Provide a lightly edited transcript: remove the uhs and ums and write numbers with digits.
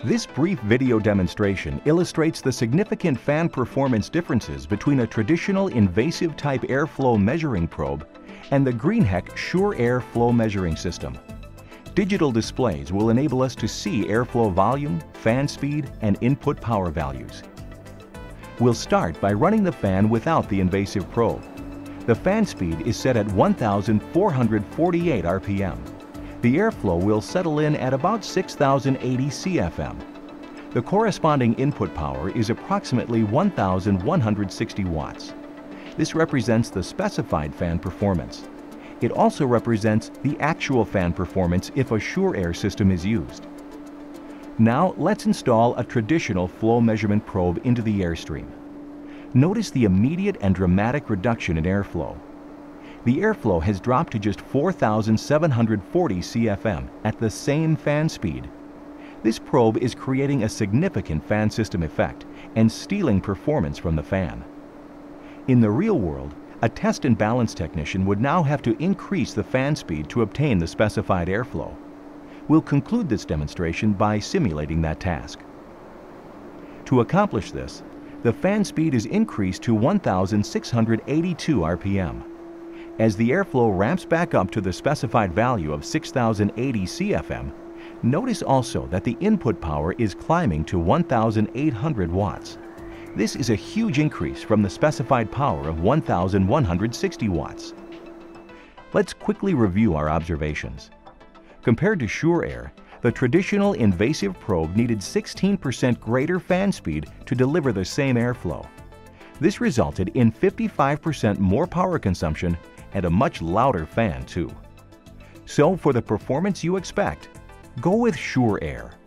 This brief video demonstration illustrates the significant fan performance differences between a traditional invasive type airflow measuring probe and the Greenheck Sure-Aire flow measuring system. Digital displays will enable us to see airflow volume, fan speed, and input power values. We'll start by running the fan without the invasive probe. The fan speed is set at 1,448 RPM. The airflow will settle in at about 6,080 CFM. The corresponding input power is approximately 1,160 watts. This represents the specified fan performance. It also represents the actual fan performance if a Sure-Aire system is used. Now let's install a traditional flow measurement probe into the airstream. Notice the immediate and dramatic reduction in airflow. The airflow has dropped to just 4,740 CFM at the same fan speed. This probe is creating a significant fan system effect and stealing performance from the fan. In the real world, a test and balance technician would now have to increase the fan speed to obtain the specified airflow. We'll conclude this demonstration by simulating that task. To accomplish this, the fan speed is increased to 1,682 RPM. As the airflow ramps back up to the specified value of 6,080 CFM, notice also that the input power is climbing to 1,800 watts. This is a huge increase from the specified power of 1,160 watts. Let's quickly review our observations. Compared to Sure-Aire, the traditional invasive probe needed 16% greater fan speed to deliver the same airflow. This resulted in 55% more power consumption and a much louder fan too. So for the performance you expect, go with Sure-Aire.